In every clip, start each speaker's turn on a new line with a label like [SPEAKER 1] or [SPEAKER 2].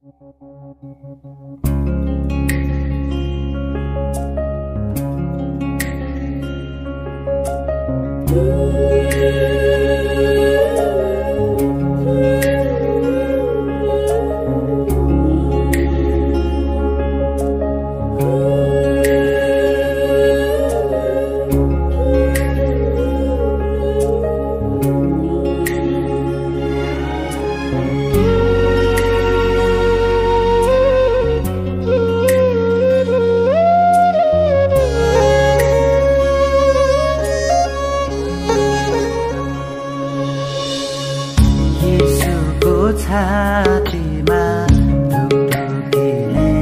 [SPEAKER 1] छातीमा ढुकढुकीले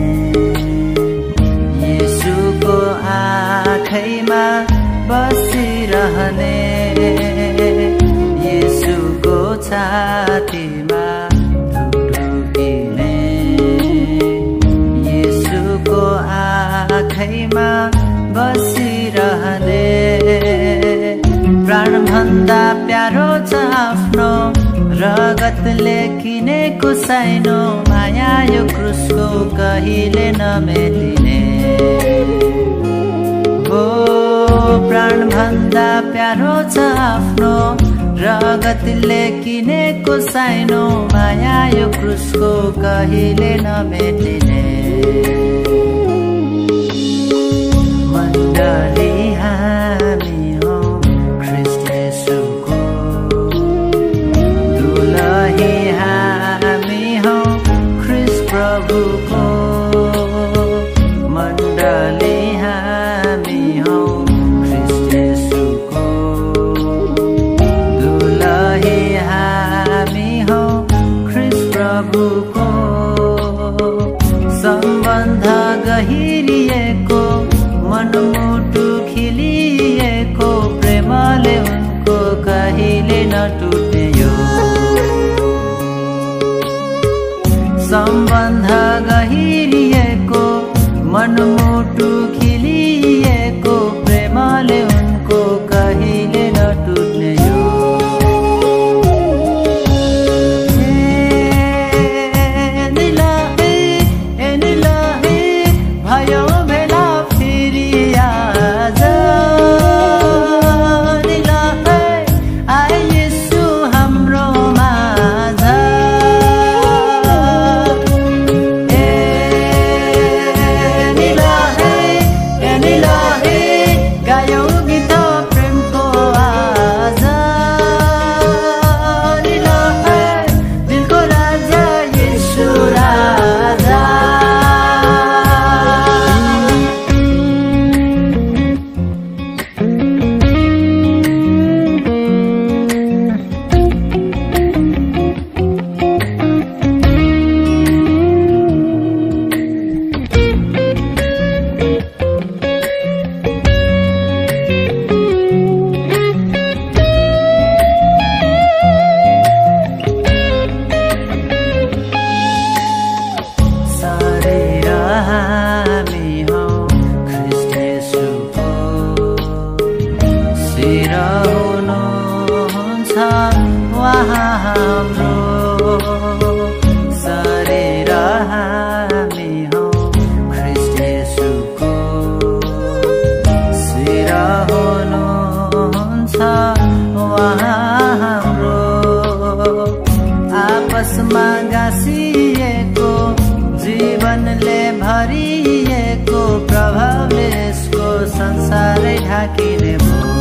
[SPEAKER 1] येशूको आँखैमा बसिरहने येशूको छातीमा ढुकढुकीले येशूको आँखैमा बसिरहने प्राणभन्दा प्यारो छ आफ्नो रगतले किनेको साइनो माया यो क्रुसको कहिले नमेटिने हो प्राणभन्दा प्यारो छ आफ्नो रगतले किनेको साइनो माया यो क्रुसको कहिले नमेटिने मण्डली हामी हौ ख्रीष्ट येशूको दुलही हामी हौ ख्रीष्ट प्रभुको मण्डली हामी हौ ख्रीष्ट येशूको दुलही हामी हौ ख्रीष्ट प्रभुको सम्बन्ध गहिरिएको मनमुटु खिलिएको प्रेमले उनको कहिले नटुट्ने यो सम्बन्ध गहिरिएको मनमुटु खिलिएको प्रेमले उनको कहिले नटुट्ने यो भयो भेला फेरि आज आए येशू हाम्रो माझ गायौ गीत प्रेमको आज दिलको राजा येशू राजा शरीर हामी हौ ख्रीष्ट येशूको शिर हुनुहुन्छ उहाँ हाम्रो आपसमा गाँसिएको जीवनले भरिएको प्रभावले यसको संसारै ढाकिने भयो